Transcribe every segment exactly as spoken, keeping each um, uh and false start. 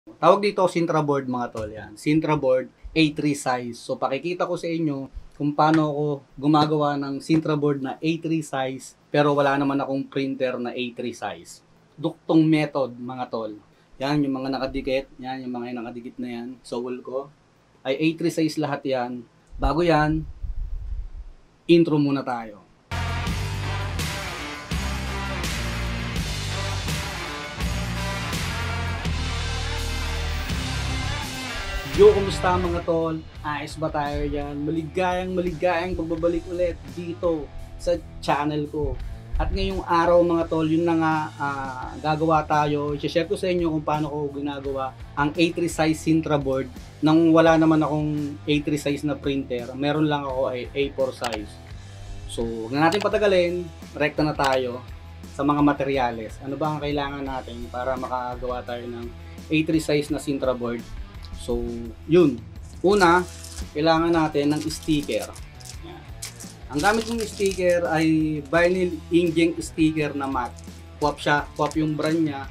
Tawag dito Sintra board mga tol, yan. Sintra board A three size. So pakikita ko sa inyo kung paano ako gumagawa ng Sintra board na A three size pero wala naman akong printer na A three size. Dugtong method mga tol. Yan yung mga nakadikit, yan yung mga nakadikit na yan sa wall ko. Ay A three size lahat yan. Bago yan, intro muna tayo. Yo, kumusta mga tol? Ayos ba tayo yan? Maligayang maligayang pagbabalik ulit dito sa channel ko. At ngayong araw mga tol, yun na nga uh, gagawa tayo. I-share ko sa inyo kung paano ko ginagawa ang A three size Sintra board nang wala naman akong A three size na printer. Meron lang ako ay A four size. So, huwag na natin patagalin. Rekta na tayo sa mga materyales. Ano ba ang kailangan natin para makagawa tayo ng A three size na Sintra board? So, yun. Una, kailangan natin ng sticker. Yan. Ang gamit kong sticker ay vinyl inkjet sticker na matte. Pop siya, pop yung brand niya.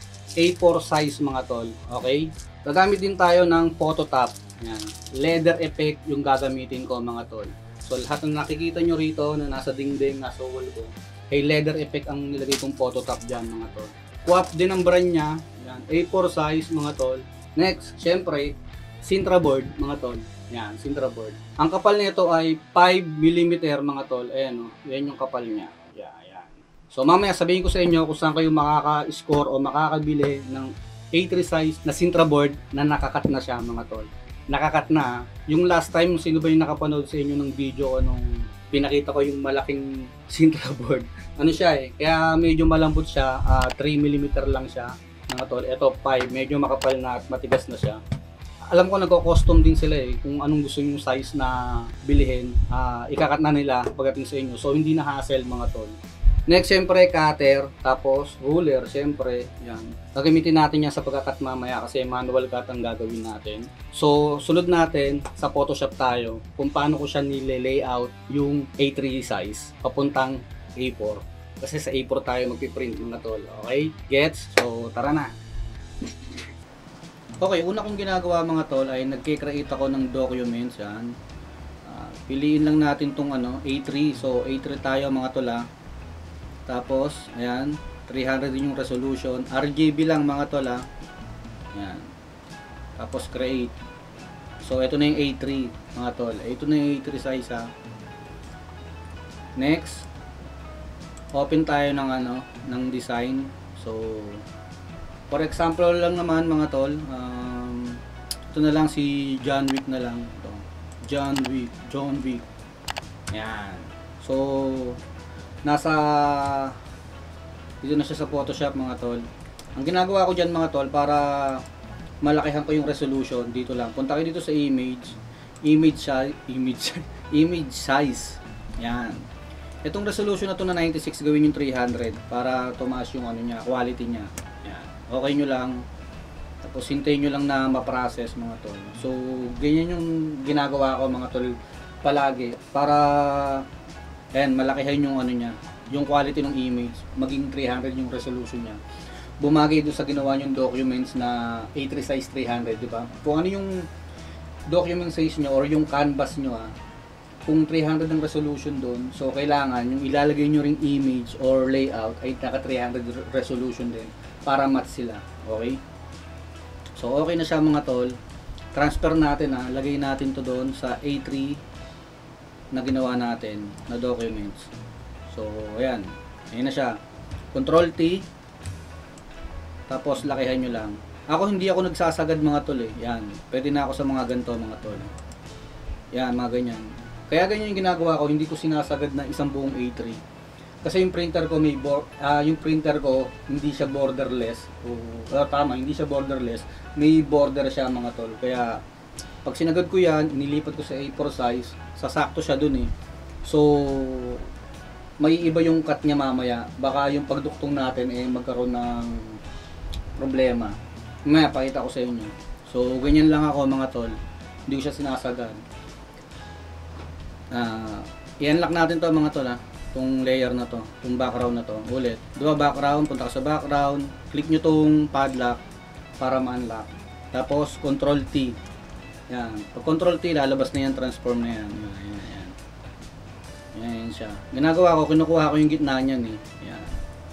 A four size mga tol. Okay? Gagamit din tayo ng photo top. Yan. Leather effect yung gagamitin ko mga tol. So, lahat ng nakikita nyo rito na nasa dingding, nasa wall ko, ay leather effect ang nilagay kong photo top dyan mga tol. Pop din ang brand niya. Yan. A four size mga tol. Next, syempre, Sintra board, mga tol. Yan, Sintra board. Ang kapal nito ay five millimeter, mga tol. Ayan, oh, yan yung kapal niya. Yan, yan. So, mamaya sabihin ko sa inyo kung saan kayo makaka-score o makakabili ng A three size na Sintra board na nakakat na siya, mga tol. Nakakat na. Yung last time, sino ba yung nakapanood sa inyo ng video ko nung pinakita ko yung malaking Sintra board? Ano siya eh, kaya medyo malambot siya, uh, three millimeter lang siya. Mga tol, ito five, medyo makapal na at matigas na siya. Alam ko nagko-custom din sila eh, kung anong gusto yung size na bilihin, uh, ikakat na nila pagdating sa inyo. So hindi na hassle mga tol. Next, syempre cutter, tapos ruler, syempre, yan. Gagamitin natin yan sa pagkakat mamaya kasi manual cut ang gagawin natin. So, sunod natin sa Photoshop tayo kung paano ko siya nile-layout yung A three size papuntang A four. Kasi sa A four tayo magpiprint mga tol. Okay? Gets? So, tara na. Okay, una kong ginagawa mga tol ay nagke-create ako ng documents. Yan. Uh, piliin lang natin tong ano, A three. So, A three tayo mga tol ha. Tapos, ayan. three hundred din yung resolution. R G B lang mga tol ha. Yan. Tapos, create. So, ito na yung A three mga tol. Ito na yung A three size ha. Next. Open tayo ng ano, ng design. So, for example lang naman mga tol, um, ito na lang si John Wick na lang. Ito. John Wick, John Wick. Yan. So, nasa dito na siya sa Photoshop mga tol. Ang ginagawa ko diyan mga tol para malakihan ko yung resolution dito lang. Punta kayo dito sa image, image size, image image size. Yan. Itong resolution na to na ninety-six gawin yung three hundred para tumaas yung ano niya, quality niya. Yan. Okay nyo lang. Tapos hintayin nyo lang na ma-process mga tol. So, ganyan yung ginagawa ko mga tol palagi para ayan, malakihan yung ano niya, yung quality ng image, maging three hundred yung resolution niya. Bumagay doon sa ginawa yung documents na A three size three hundred, di ba? Kung ano yung document size nyo or yung canvas nyo ah, kung three hundred ang resolution doon, so kailangan yung ilalagay nyo ring image or layout ay naka three hundred resolution din para match sila. Okay? So okay na siya mga tol. Transfer natin ha, lagay natin to doon sa A three na ginawa natin na documents. So ayan, ayan na siya. Control T, tapos lakihan nyo lang. Ako hindi ako nagsasagad mga tol eh. Yan, pwede na ako sa mga ganito mga tol. Yan, mga ganyan. Kaya ganyan yung ginagawa ko, hindi ko sinasagad na isang buong A three. Kasi yung printer ko may uh, yung printer ko hindi siya borderless. O uh, tama, hindi siya borderless. May border siya mga tol. Kaya pag sinagad ko yan, inilipat ko sa A four size, sasakto siya dun eh. So may iba yung cut niya mamaya. Baka yung pagduktong natin eh magkaroon ng problema. Mamaya pakita ko sa inyo. So ganyan lang ako mga tol. Hindi ko siya sinasagad. Uh, i-unlock natin to mga tol ha, itong layer na to, itong background na to ulit. Diba background, punta ka sa background, click nyo tong padlock para ma-unlock. Tapos control T. Yan. Pag control T, lalabas na yan, transform na yan. Yan, yan, yan. Yan, yan siya. Ginagawa ko, kinukuha ko yung gitna niyan eh. Yan.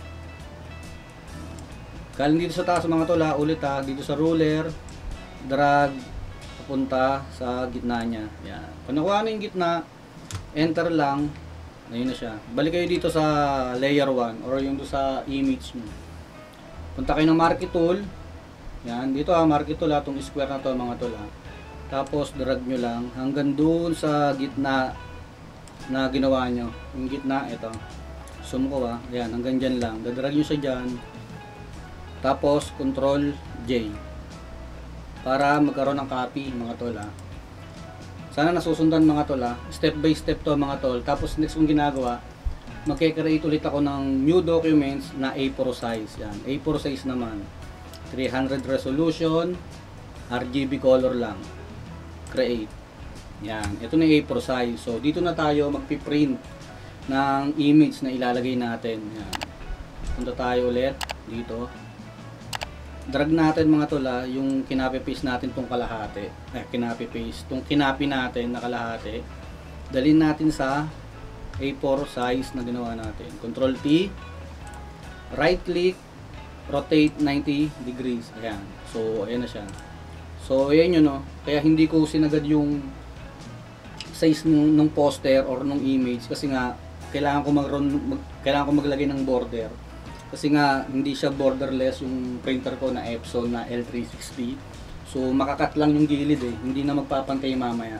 Galing dito sa taas mga tol ha, ulit ha, dito sa ruler, drag, papunta sa gitna niya. Yan. Kung nakuha na yung gitna, enter lang, ayun na siya. Balik kayo dito sa layer one or yung doon sa image mo. Punta kayo ng marquee tool. Yan, dito ha, marquee tool ha, itong square na to mga tol ha. Tapos drag nyo lang hanggang doon sa gitna na ginawa nyo. Yung gitna, ito. Zoom ko ha, yan, hanggang dyan lang. Dadrag nyo siya dyan. Tapos control J para magkaroon ng copy mga tol ha. Sana nasusundan mga tol ha. Step by step to mga tol. Tapos next kong ginagawa, magke-create ulit ako ng new documents na A four size. Yan, A four size naman. three hundred resolution, R G B color lang. Create. Yan, ito na A four size. So dito na tayo magpi-print ng image na ilalagay natin. Yan. Punta tayo ulit dito. Drag natin mga tol ha, yung kinapi-paste natin tong kalahati. Eh, kinapi-paste. Tong kinapi natin na kalahati. Dalhin natin sa A four size na ginawa natin. Control T. Right click. Rotate ninety degrees. Ayan. So, ayan na siya. So, ayan yun no. Kaya hindi ko sinagad yung size ng, ng poster or ng image. Kasi nga, kailangan ko, mag, mag, kailangan ko maglagay ng border. Kasi nga hindi siya borderless yung printer ko na Epson na L three sixty. So makakat lang yung gilid eh, hindi na magpapantay mamaya.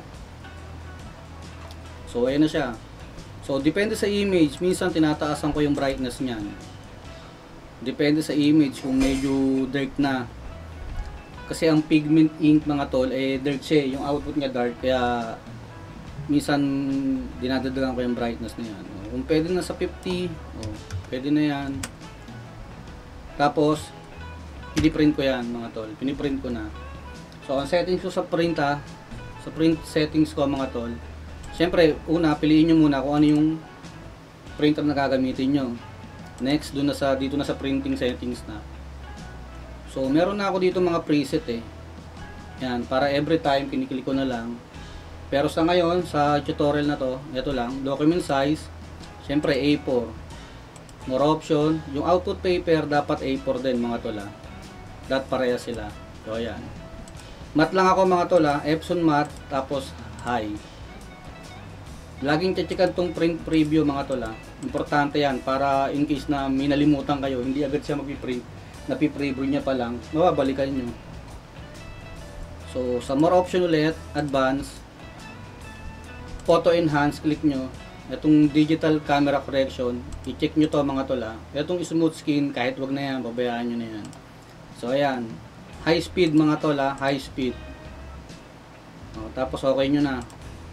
So ayan na siya. So depende sa image, minsan tinataasan ko yung brightness niyan. Depende sa image kung medyo dark na. Kasi ang pigment ink mga tol eh dark siya, yung output niya dark kaya minsan dinadagdagan ko yung brightness na yan. Kung pwede na sa fifty, oh, pwede na yan. Tapos, piniprint ko yan mga tol. Piniprint ko na. So, ang settings ko sa print ha, sa print settings ko mga tol, syempre, una, piliin nyo muna kung ano yung printer na gagamitin nyo. Next, dun na sa, dito na sa printing settings na. So, meron na ako dito mga preset eh. Yan, para every time, kiniklik ko na lang. Pero sa ngayon, sa tutorial na to, ito lang, document size, syempre A four. More option, yung output paper dapat A four din mga tol ha. Dapat pareha sila. So ayan. Matte lang ako mga tol ha, Epson matte tapos high. Laging checkan tong print preview mga tol ha. Importante yan para in case na may nalimutan kayo, hindi agad siya magpi-print. Napi-preview niya pa lang, mababalikan nyo. So sa more option ulit, advance, photo enhance, click nyo. Itong digital camera correction, i-check nyo to mga tol ha. Itong smooth skin, kahit wag na yan, babayaan nyo na yan. So ayan, high speed mga tol ha, high speed. O, tapos okay nyo na.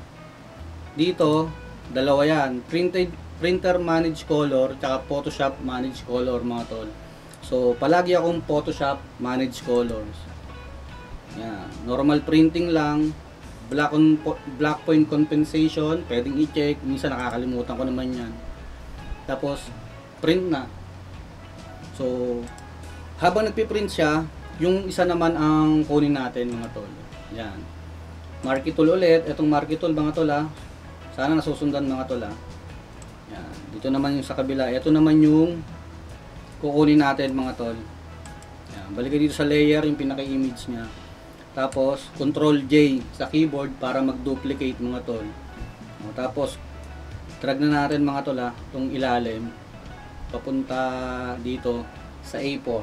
Dito, dalawa yan, printed, printer manage color, tsaka Photoshop manage color mga tol. So palagi akong Photoshop manage colors. Yan, normal printing lang. Black, on, black point compensation, pwedeng i-check, minsan nakakalimutan ko naman yan. Tapos print na. So habang nagpiprint siya, yung isa naman ang kunin natin mga tol. Yan, marquee tool ulit. Itong marquee tool mga tol ha, sana nasusundan mga tol ha. Yan, dito naman yung sa kabila. Ito naman yung kukunin natin mga tol. Yan, balik dito sa layer, yung pinaka-image nya. Tapos, control J sa keyboard para mag-duplicate mga tol. O, tapos, drag na natin mga tol ha, itong ilalim, papunta dito sa A four.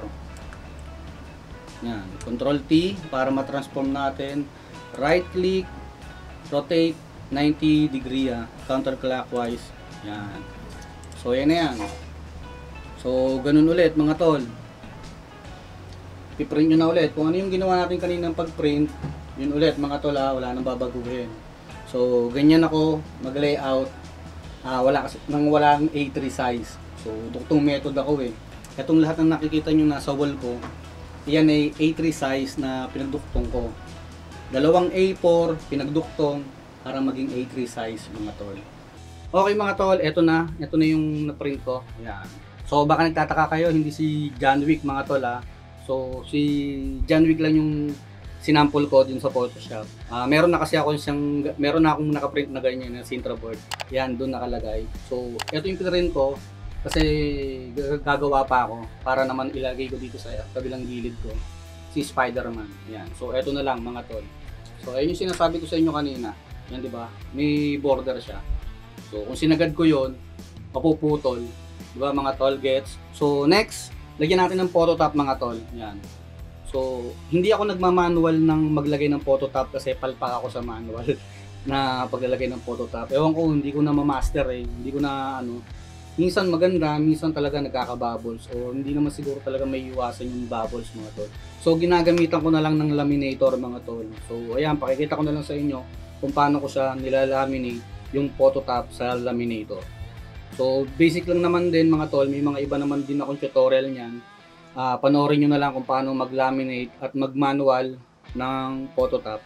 Yan, control T para ma-transform natin. Right click, rotate ninety degree ha, counterclockwise. Yan. So, yan na yan. So, ganun ulit mga tol. I-print nyo na ulit. Kung ano yung ginawa natin kaninang pag-print, yun ulit mga tol ha, wala nang babaguhin. So, ganyan ako mag-layout. Ah, wala kasi, nang walang A three size. So, duktong method ako eh. Itong lahat ng nakikita nyo nasa wall ko, yan ay A three size na pinagduktong ko. Dalawang A four pinagduktong para maging A three size mga tol. Okay mga tol, eto na. Ito na yung na-print ko. Yan. So, baka nagtataka kayo, hindi si John Wick mga tol ha. So, si John Wick lang yung sinample ko din sa Photoshop. Uh, meron na kasi ako siyang, meron na akong nakaprint na ganyan na Sintra board. Yan, doon nakalagay. So, ito yung pinrint ko kasi gagawa pa ako para naman ilagay ko dito sa kabilang gilid ko si Spider-Man. Yan. So, ito na lang mga tol. So, ayun yung sinasabi ko sa inyo kanina. Yan, di ba? May border siya. So, kung sinagad ko yon, mapuputol. Di ba mga tol, gets? So, next, lagyan natin ng photo top mga tol. Yan. So, hindi ako nagmamanual ng maglagay ng photo top kasi palpak ako sa manual na paglalagay ng photo top. Ewan ko, hindi ko na ma-master eh. Hindi ko na ano. Minsan maganda, minsan talaga nagkaka-bubbles. O hindi naman siguro talaga may iwasan yung bubbles mga tol. So, ginagamitan ko na lang ng laminator mga tol. So, ayan, pakikita ko na lang sa inyo kung paano ko siya nilalaminate yung photo top sa laminator. So, basic lang naman din mga tol. May mga iba naman din akong tutorial niyan. Uh, panoorin nyo na lang kung paano mag-laminate at mag-manual ng photo top.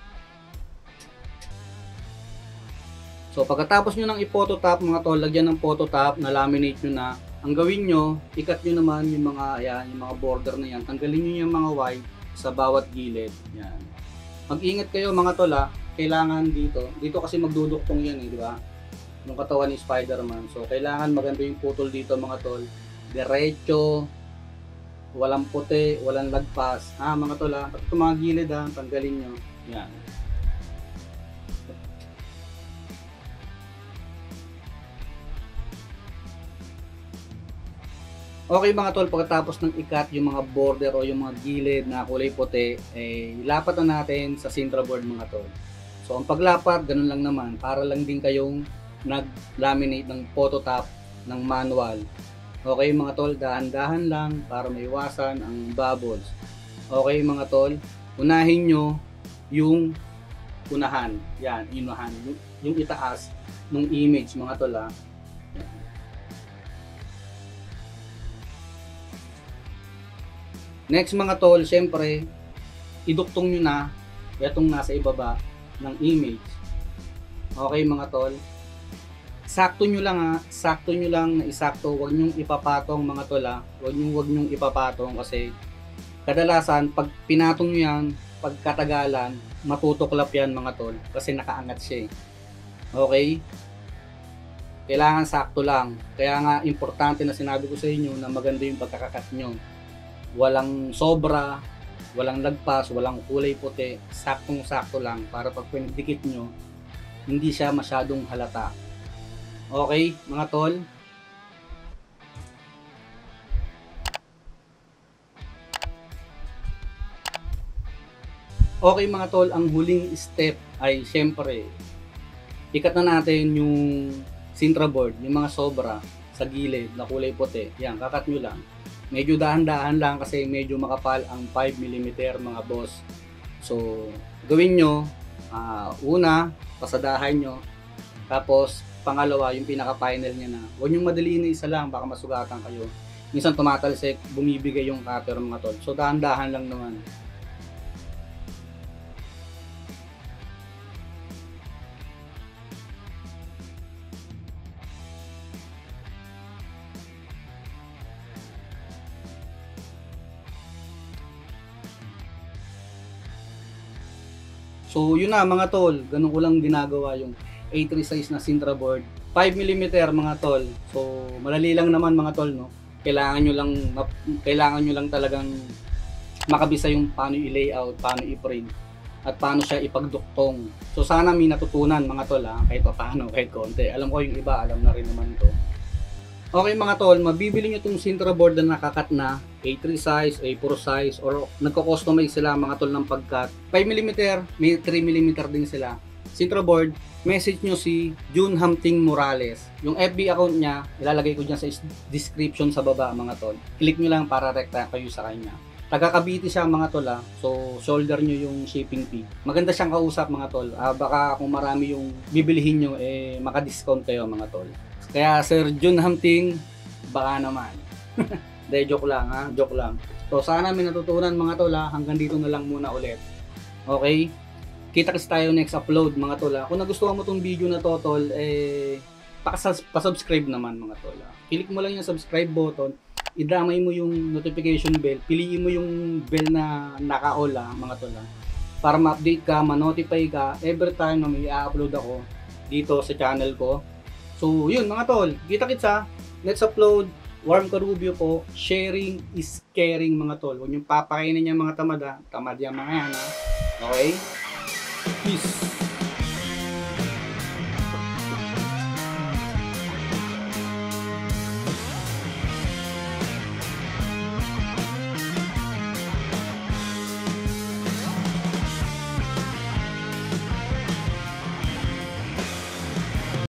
So pagkatapos nyo ng i-photo top mga tol, lagyan ng photo top, na laminate nyo na. Ang gawin nyo, ikat nyo naman yung mga, ayan, yung mga border na yan. Tanggalin nyo yung mga white sa bawat gilid. Yan. Mag-ingat kayo mga tol ha. Kailangan dito. Dito kasi magduduktong yan eh, di ba? Yung katawan ni Spider-Man. So kailangan maganda yung putol dito mga tol. Diretso. Walang puti, walang lagpas. Ah, mga tol ha. Pati itong mga gilid ha, tanggalin nyo. Yan. Okay mga tol, pagkatapos ng ikat yung mga border o yung mga gilid na kulay puti, eh, lapat na natin sa Sintra board mga tol. So, ang paglapat, ganun lang naman. Para lang din kayong nag-laminate ng photo top ng manual. Okay mga tol, dahan-dahan lang para maiwasan ang bubbles. Okay mga tol, unahin nyo yung unahan. Yan, inunahan. Yung, yung itaas ng image mga tol ha. Next mga tol, syempre, iduktong nyo na itong nasa ibaba ng image. Okay mga tol. Sakto nyo lang ha, sakto nyo lang na isakto, huwag nyong ipapatong mga tol ha, huwag nyong, huwag nyong ipapatong kasi kadalasan pag pinatong nyo yan, pagkatagalan, matutuklap yan mga tol kasi nakaangat siya eh. Okay? Kailangan sakto lang, kaya nga importante na sinabi ko sa inyo na maganda yung pagkakakat nyo. Walang sobra, walang lagpas, walang kulay puti, saktong sakto lang para pag pinagdikit nyo, hindi siya masyadong halata. Okay, mga tol. Okay mga tol, ang huling step ay syempre ikat na natin yung Sintra board, yung mga sobra sa gilid na kulay puti. Yan, kakat nyo lang. Medyo dahan-dahan lang kasi medyo makapal ang five millimeter mga boss. So, gawin nyo, uh, una, pasadahan nyo, tapos pangalawa, yung pinaka-final niya na huwag niyong madaliin na isa lang, baka masugatan kayo. Minsan tumatalsik, bumibigay yung cutter mga tol. So dahan-dahan lang naman. So yun na mga tol, ganun ko lang ginagawa yung A three size na Sintra board, five millimeter mga tol. So malali lang naman mga tol no. Kailangan nyo lang kailangan nyo lang talagang makabisa yung paano i-layout, paano i-print at paano siya ipagduktong. So sana may natutunan mga tol ha, kahit paano, kahit konti. Alam ko yung iba alam na rin naman to. Okay mga tol, mabibili nyo itong Sintra board na nakakat na A three size, A four size or nagko-customize sila mga tol ng pagkat. five millimeter, may three millimeter din sila. Sintra board, message nyo si June Hamting Morales. Yung F B account niya, ilalagay ko dyan sa description sa baba mga tol. Click nyo lang para rekta kayo sa kanya. Taga Cavite siya mga tol ha. So shoulder nyo yung shipping fee. Maganda siyang kausap mga tol. Ah, baka kung marami yung bibilihin nyo, eh maka-discount kayo mga tol. Kaya Sir June Hamting, baka naman. Dahil joke lang ha, joke lang. So sana may natutunan mga tol ha. Hanggang dito na lang muna ulit. Okay? Kita-kits tayo next upload mga tol ha. Kung nagustuhan mo tong video na to tol, eh pasubscribe naman mga tol ha. Click mo lang yung subscribe button idamay mo yung notification bell, piliin mo yung bell na naka-all ah, mga tol ah, para ma-update ka, ma-notify ka every time na may i-upload ako dito sa channel ko. So yun mga tol, kita-kits ha, let's upload. Warm Carubio po, sharing is caring mga tol. Huwag niyong papakainin yung mga tamad ha, tamad yung mga yan ha. Okay? Peace!